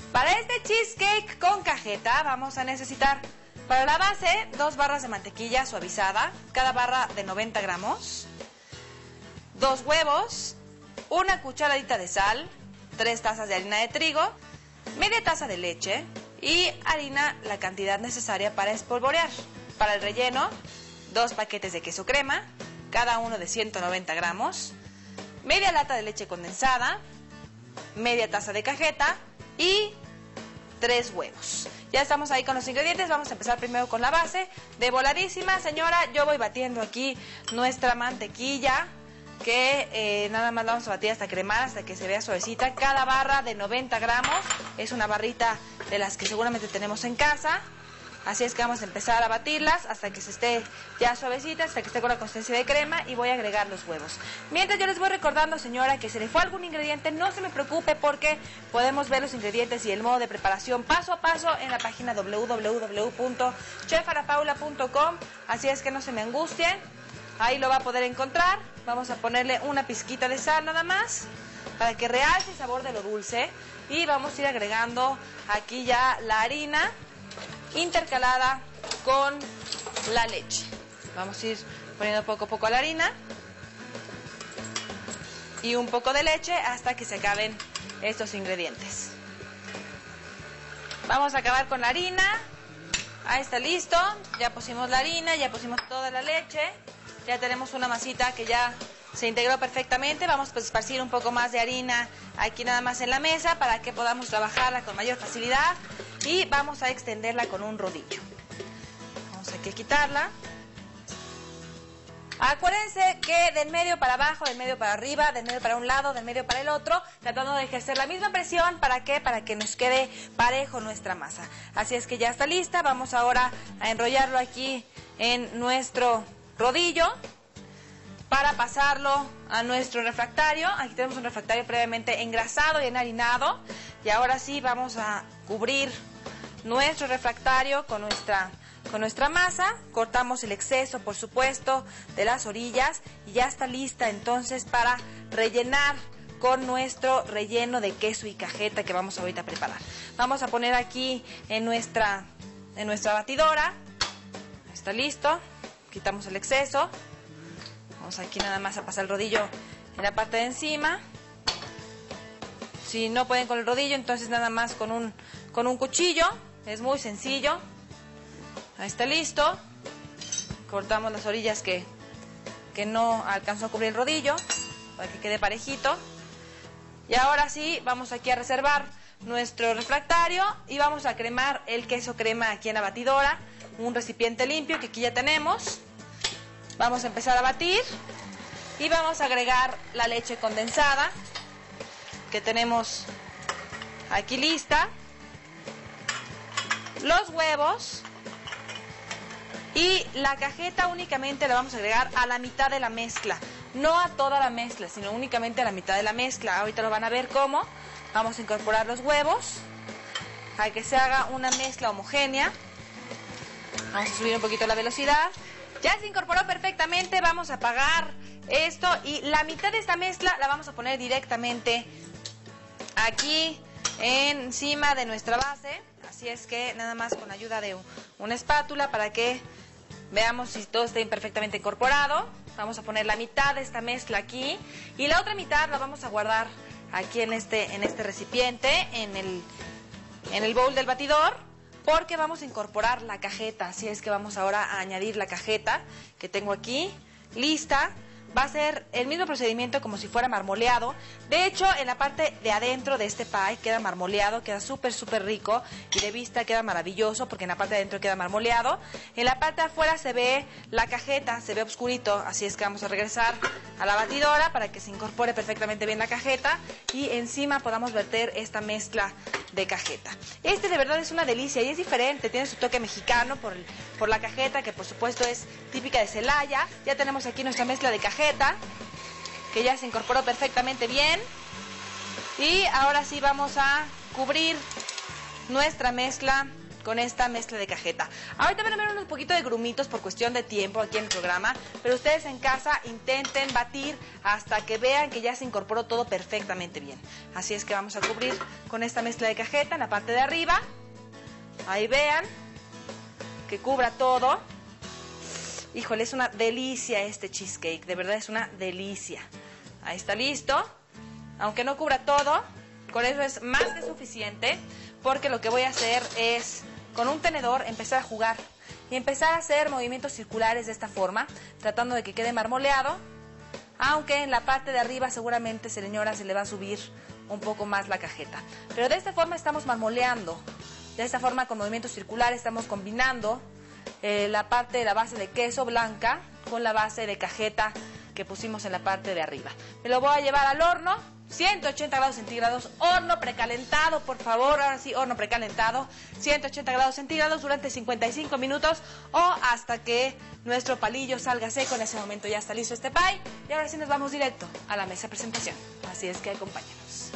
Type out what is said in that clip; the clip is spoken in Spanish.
Para este cheesecake con cajeta vamos a necesitar para la base 2 barras de mantequilla suavizada, cada barra de 90 gramos, 2 huevos, una cucharadita de sal, 3 tazas de harina de trigo, media taza de leche y harina la cantidad necesaria para espolvorear. Para el relleno, 2 paquetes de queso crema, cada uno de 190 gramos, media lata de leche condensada, media taza de cajeta y 3 huevos. Ya estamos ahí con los ingredientes. Vamos a empezar primero con la base. De voladísima, señora, yo voy batiendo aquí nuestra mantequilla, que nada más la vamos a batir hasta cremar, hasta que se vea suavecita. Cada barra de 90 gramos es una barrita de las que seguramente tenemos en casa. Así es que vamos a empezar a batirlas hasta que se esté ya suavecita, hasta que esté con la consistencia de crema, y voy a agregar los huevos. Mientras yo les voy recordando, señora, que se le fue algún ingrediente, no se me preocupe, porque podemos ver los ingredientes y el modo de preparación paso a paso en la página www.chefanapaula.com, así es que no se me angustien, ahí lo va a poder encontrar. Vamos a ponerle una pizquita de sal nada más, para que realce el sabor de lo dulce, y vamos a ir agregando aquí ya la harina intercalada con la leche. Vamos a ir poniendo poco a poco la harina y un poco de leche hasta que se acaben estos ingredientes. Vamos a acabar con la harina. Ahí está listo. Ya pusimos la harina, ya pusimos toda la leche. Ya tenemos una masita que ya se integró perfectamente. Vamos a esparcir un poco más de harina aquí nada más en la mesa para que podamos trabajarla con mayor facilidad. Y vamos a extenderla con un rodillo. Vamos aquí a quitarla. Acuérdense que del medio para abajo, del medio para arriba, del medio para un lado, del medio para el otro, tratando de ejercer la misma presión. ¿Para qué? Para que nos quede parejo nuestra masa. Así es que ya está lista. Vamos ahora a enrollarlo aquí en nuestro rodillo para pasarlo a nuestro refractario. Aquí tenemos un refractario previamente engrasado y enharinado. Y ahora sí vamos a cubrir nuestro refractario con nuestra masa. Cortamos el exceso, por supuesto, de las orillas, y ya está lista entonces para rellenar con nuestro relleno de queso y cajeta que vamos ahorita a preparar. Vamos a poner aquí en nuestra batidora. Está listo. Quitamos el exceso. Vamos aquí nada más a pasar el rodillo en la parte de encima. Si no pueden con el rodillo, entonces nada más con un cuchillo. Es muy sencillo. Ahí está listo. Cortamos las orillas que no alcanzó a cubrir el rodillo, para que quede parejito. Y ahora sí, vamos aquí a reservar nuestro refractario y vamos a cremar el queso crema aquí en la batidora. Un recipiente limpio que aquí ya tenemos. Vamos a empezar a batir y vamos a agregar la leche condensada que tenemos aquí lista, los huevos y la cajeta. Únicamente la vamos a agregar a la mitad de la mezcla, no a toda la mezcla, sino únicamente a la mitad de la mezcla. Ahorita lo van a ver cómo. Vamos a incorporar los huevos para que se haga una mezcla homogénea. Vamos a subir un poquito la velocidad. Ya se incorporó perfectamente. Vamos a apagar esto y la mitad de esta mezcla la vamos a poner directamente aquí encima de nuestra base. Así es que nada más con ayuda de una espátula para que veamos si todo está perfectamente incorporado. Vamos a poner la mitad de esta mezcla aquí y la otra mitad la vamos a guardar aquí en este recipiente, en el bowl del batidor, porque vamos a incorporar la cajeta. Así es que vamos ahora a añadir la cajeta que tengo aquí lista. Va a ser el mismo procedimiento como si fuera marmoleado. De hecho, en la parte de adentro de este pie queda marmoleado, queda súper rico, y de vista queda maravilloso porque en la parte de adentro queda marmoleado. En la parte de afuera se ve la cajeta, se ve oscurito, así es que vamos a regresar a la batidora para que se incorpore perfectamente bien la cajeta y encima podamos verter esta mezcla de cajeta. Este de verdad es una delicia y es diferente, tiene su toque mexicano por la cajeta, que por supuesto es típica de Celaya. Ya tenemos aquí nuestra mezcla de cajeta, que ya se incorporó perfectamente bien. Y ahora sí vamos a cubrir nuestra mezcla con esta mezcla de cajeta. Ahorita van a ver unos poquitos de grumitos por cuestión de tiempo aquí en el programa, pero ustedes en casa intenten batir hasta que vean que ya se incorporó todo perfectamente bien. Así es que vamos a cubrir con esta mezcla de cajeta en la parte de arriba. Ahí vean que cubra todo. Híjole, es una delicia este cheesecake, de verdad es una delicia. Ahí está listo. Aunque no cubra todo, con eso es más que suficiente, porque lo que voy a hacer es con un tenedor empezar a jugar y empezar a hacer movimientos circulares de esta forma, tratando de que quede marmoleado, aunque en la parte de arriba seguramente, señora, se le va a subir un poco más la cajeta. Pero de esta forma estamos marmoleando, de esta forma con movimientos circulares estamos combinando la parte de la base de queso blanca con la base de cajeta que pusimos en la parte de arriba. Me lo voy a llevar al horno. 180 grados centígrados, horno precalentado, por favor, ahora sí, horno precalentado, 180 grados centígrados durante 55 minutos o hasta que nuestro palillo salga seco. En ese momento ya está listo este pie y ahora sí nos vamos directo a la mesa de presentación. Así es que acompáñanos.